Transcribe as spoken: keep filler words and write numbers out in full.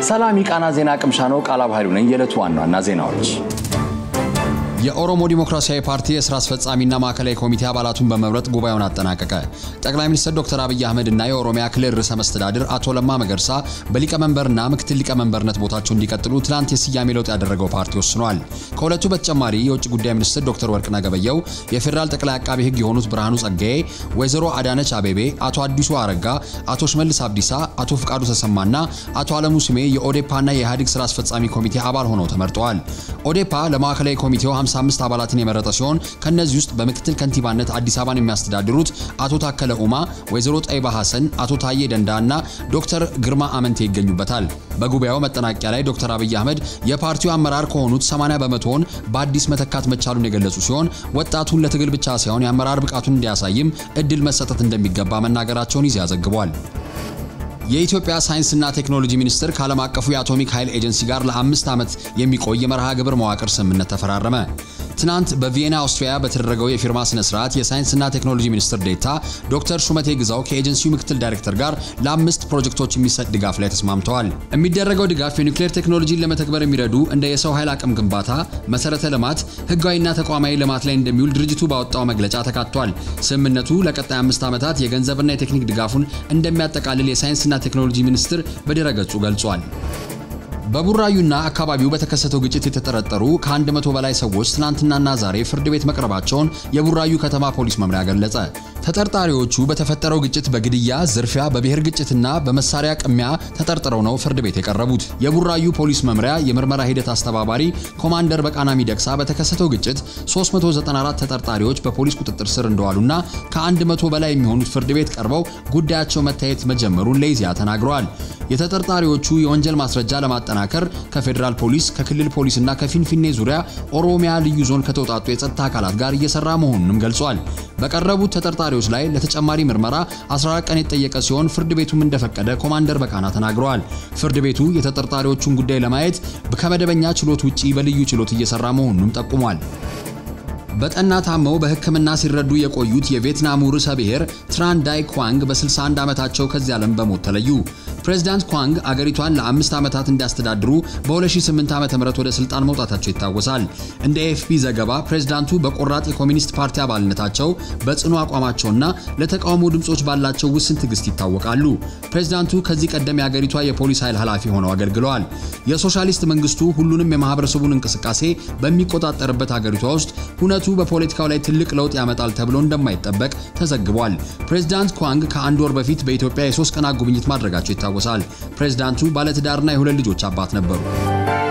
ሰላም ይቃና ዜና ቅምሻ ነው ቃላብ ኃይሉ ነኝ የለቱ ዋናና ዜናዎች የኦሮሞ ዲሞክራሲያዊ ፓርቲ የሥራ አስፈጻሚና ማዕከላዊ ኮሚቴ አባላቱን በመብረጥ ጉባኤውን አጠናቀቀ። ጠቅላይ ሚኒስትር ዶክተር አብይ አህመድ እና የኦሮሚያ ክልል ርዕሰ መስተዳድር አቶ ለማ መገርሳ በሊቀመንበርና ምክትል ሊቀመንበርነት ቦታቸው እንዲቀጥሉ ትላንት የስያሜ ለውጥ ያደረገው ፓርቲ ወስኗል። ከሁለቱ በተጨማሪ የውጭ ጉዳይ ሚኒስትር ዶክተር ወርቅነህ ገበየሁ፣ የፌደራል ጠቅላይ አቃቤ ሕግ የሆኑት ብርሃኑ ጸጋዬ፣ ወይዘሮ አዳነች አቤቤ፣ አቶ አዲሱ አረጋ፣ አቶ ሽመልስ አብዲሳ፣ አቶ ፍቃዱ ተሰማና አቶ አለሙ ስሜ የኦዴፓና የኢህአዴግ ሥራ አስፈጻሚ ኮሚቴ አባል ሆነው ተመርጠዋል። ኦዴፓ ለማዕከላዊ ኮሚቴው ሃምሳ አምስት አባላትን የመረጠ ሲሆን ከነዚህ ውስጥ በምክትል ከንቲባነት አዲስ አበባን የሚያስተዳድሩት አቶ ታከለ ኡማ፣ ወይዘሮ ጠይባ ሐሰን፣ አቶ ታዬ ደንዳና ዶክተር ግርማ አመንቴ ይገኙበታል። በጉባኤው መጠናቂያ ላይ ዶክተር አብይ አህመድ የፓርቲው አመራር ከሆኑት ሰማንያ በመቶውን በአዲስ መተካት መቻሉን የገለጹ ሲሆን ወጣቱን ለትግል ብቻ ሳይሆን የአመራር ብቃቱን እንዲያሳይም እድል መሰጠት እንደሚገባ መናገራቸውን ይዘው ዘግቧል። የኢትዮጵያ ሳይንስና ቴክኖሎጂ ሚኒስቴር ከዓለም አቀፉ የአቶሚክ ኃይል ኤጀንሲ ጋር ለአምስት ዓመት የሚቆይ መርሃ ግብር መዋቅር ስምምነት ተፈራረመ። ትናንት በቪየና አውስትሪያ በተደረገው የፊርማ ስነ ስርዓት የሳይንስና ቴክኖሎጂ ሚኒስትር ዴታ ዶክተር ሹመቴ ግዛው ከኤጀንሲው ምክትል ዳይሬክተር ጋር ለአምስት ፕሮጀክቶች የሚሰጥ ድጋፍ ላይ ተስማምተዋል። የሚደረገው ድጋፍ የኒውክሌር ቴክኖሎጂን ለመተግበር የሚረዱ እንደ የሰው ኃይል አቅም ግንባታ፣ መሰረተ ልማት፣ ህጋዊና ተቋማዊ ልማት ላይ እንደሚውል ድርጅቱ ባወጣው መግለጫ ተካቷል። ስምምነቱ ለቀጣይ አምስት ዓመታት የገንዘብና የቴክኒክ ድጋፉን እንደሚያጠቃልል የሳይንስና ቴክኖሎጂ ሚኒስትር በድረገጹ ገልጿል። በቡራዩና አካባቢው በተከሰተው ግጭት የተጠረጠሩ ከአንድ መቶ በላይ ሰዎች ትናንትናና ዛሬ ፍርድ ቤት መቅረባቸውን የቡራዩ ከተማ ፖሊስ መምሪያ ገለጸ። ተጠርጣሪዎቹ በተፈጠረው ግጭት በግድያ፣ ዝርፊያ፣ በብሔር ግጭትና በመሳሪያ ቅሚያ ተጠርጥረው ነው ፍርድ ቤት የቀረቡት። የቡራዩ ፖሊስ መምሪያ የምርመራ ሂደት አስተባባሪ ኮማንደር በቃና ሚደቅሳ በተከሰተው ግጭት ሶስት መቶ ዘጠና አራት ተጠርጣሪዎች በፖሊስ ቁጥጥር ስር እንደዋሉና ከአንድ መቶ በላይ የሚሆኑት ፍርድ ቤት ቀርበው ጉዳያቸው መታየት መጀመሩን ለኢዜአ ተናግረዋል። የተጠርጣሪዎቹ የወንጀል ማስረጃ ለማጠናከር ከፌደራል ፖሊስ፣ ከክልል ፖሊስና ከፊንፊኔ ዙሪያ ኦሮሚያ ልዩ ዞን ከተውጣጡ የጸጥታ አካላት ጋር እየሰራ መሆኑንም ገልጿል። በቀረቡት ተጠርጣሪዎች ላይ ለተጨማሪ ምርመራ አስራ አራት ቀን የተጠየቀ ሲሆን ፍርድ ቤቱም እንደፈቀደ ኮማንደር በቃና ተናግረዋል። ፍርድ ቤቱ የተጠርጣሪዎቹን ጉዳይ ለማየት ከመደበኛ ችሎት ውጪ በልዩ ችሎት እየሰራ መሆኑንም ጠቁሟል። በጠና ታመው በሕክምና ሲረዱ የቆዩት የቪየትናሙ ርዕሰ ብሔር ትራን ዳይ ኳንግ በ61 ዓመታቸው ከዚህ ዓለም በሞት ተለዩ። ፕሬዝዳንት ኳንግ አገሪቷን ለአምስት ዓመታት እንዲያስተዳድሩ በ2008 ዓመተ ምህረት ወደ ስልጣን መውጣታቸው ይታወሳል። እንደ ኤኤፍፒ ዘገባ ፕሬዝዳንቱ በቆራጥ የኮሚኒስት ፓርቲ አባልነታቸው በጽኑ አቋማቸውና ለተቃውሞ ድምጾች ባላቸው ውስን ትግስት ይታወቃሉ። ፕሬዝዳንቱ ከዚህ ቀደም የአገሪቷ የፖሊስ ኃይል ኃላፊ ሆነው አገልግለዋል። የሶሻሊስት መንግስቱ ሁሉንም የማህበረሰቡን እንቅስቃሴ በሚቆጣጠርበት አገሪቷ ውስጥ ሁነቱ በፖለቲካው ላይ ትልቅ ለውጥ ያመጣል ተብሎ እንደማይጠበቅ ተዘግቧል። ፕሬዝዳንት ኳንግ ከአንድ ወር በፊት በኢትዮጵያ የሶስት ቀናት ጉብኝት ማድረጋቸው ይታወሳል። ፕሬዝዳንቱ ባለትዳርና የሁለት ልጆች አባት ነበሩ።